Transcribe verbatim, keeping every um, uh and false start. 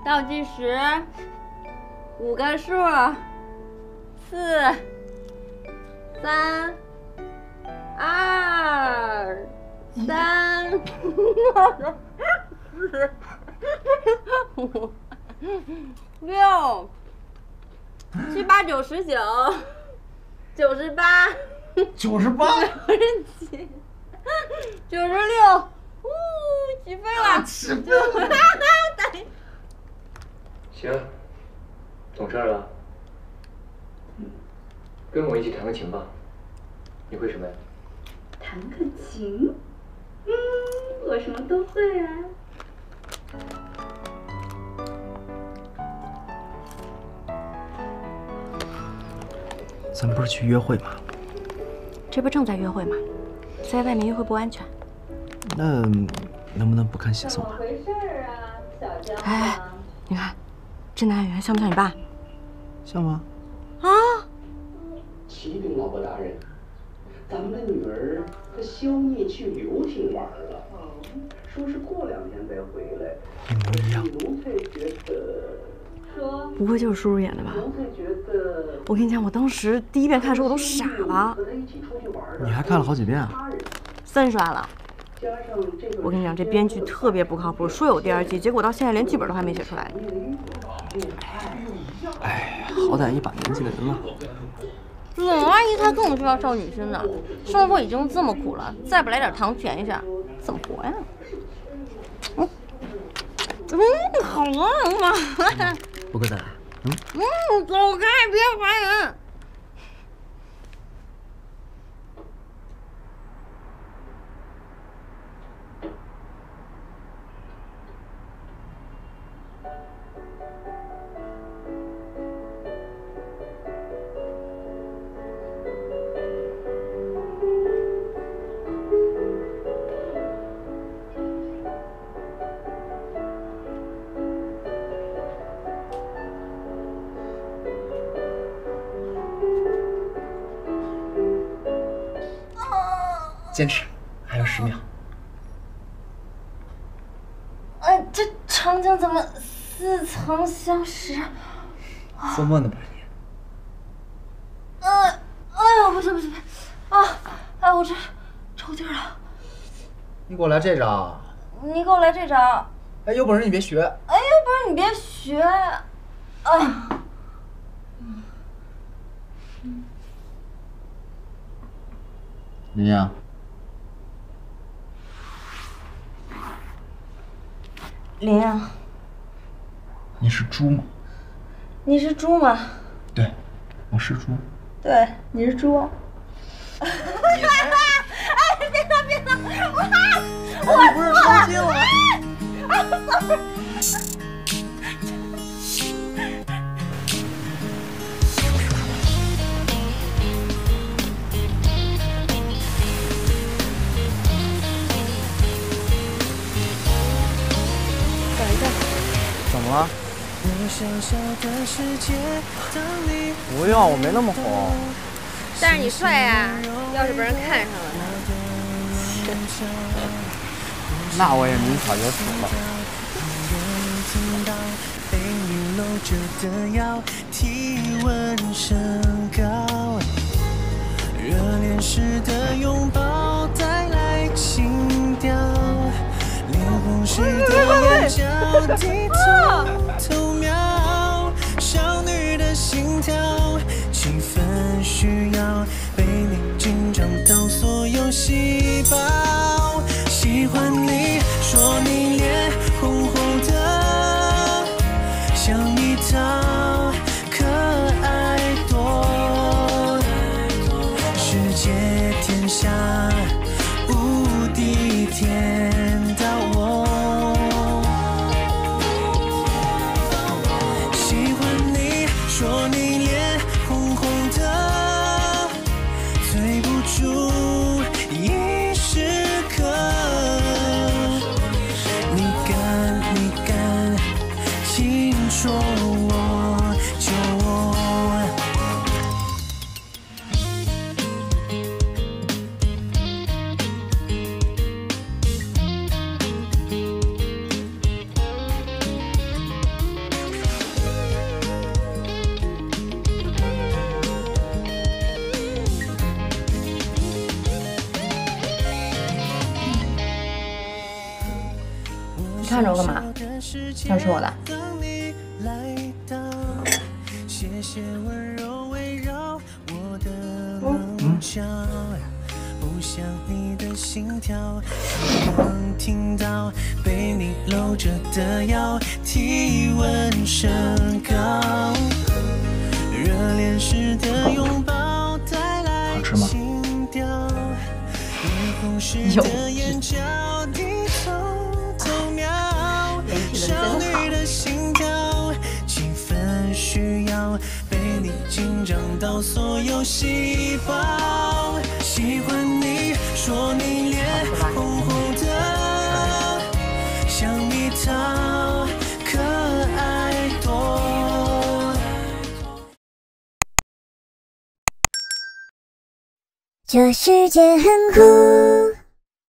倒计时，五个数，四、三、二、三、四、五、六、七八九十九、九十八、 九十八、 九十七、九十六，呜，起飞了！ 起飞了！ 行，懂事了。嗯，跟我一起弹个琴吧。你会什么呀？ 弹个琴？嗯，我什么都会啊。 咱不是去约会吗？ 这不正在约会吗？在外面约会不安全。 那能不能不看写送啊？ 怎么回事啊，小江？ 哎，你看，这男演员像不像你爸？ 像吗？ 啊！ 启禀老婆大人，咱们的女儿和肖聂去游艇玩了，说是过两天再回来。 一模一样。 奴才觉得， 说不会就是叔叔演的吧？ 奴才觉得， 我跟你讲，我当时第一遍看的时候我都傻了。 和他一起出去玩的。 你还看了好几遍啊？ 三刷了。 加上这个， 我跟你讲，这编剧特别不靠谱，说有第二季，结果到现在连剧本都还没写出来。 哎，好歹一把年纪的人了。 冷阿姨才跟我说要少女心呢，生活已经这么苦了，再不来点糖甜一下，怎么活呀？嗯，嗯，好啊，妈。 不过再来。嗯。 嗯，走开，别烦人。 坚持，还有十秒。 哎，这场景怎么似曾相识？ 做梦呢吧你？ 嗯，哎呀，不行不行不行，啊，哎，我这抽筋了。 你给我来这招？ 你给我来这招。 哎，有本事你别学。 哎，要不然你别学。哎呀。 林阳。 林阳， 你是猪吗？ 你是猪吗？ 对，我是猪。 对，你是猪啊。哎，别闹别闹，我我不是抽筋了吗？ 啊 ，sorry。 怎么了？不要，我没那么红。 但是你帅呀，要是被人看上了呢？ 那我也明草有主了。热恋时的拥抱带来情调。脸红时的眼角低头偷瞄，少女的心跳，气氛需要被你紧张到所有细胞。喜欢你，说你脸红红的，像一套可爱朵，世界天下无敌天。说你脸红红的，醉不住一时刻。 你看着我干嘛？想吃我的？ 嗯。 不想你的心跳，能听到被你搂着的腰，体温升高，热恋时的拥抱带来心跳，脸红时的眼角低头偷瞄，少女的心跳，气氛需要被你紧张到所有细胞。喜欢你，说你脸红红的，像蜜桃，可爱多。 这世界很酷。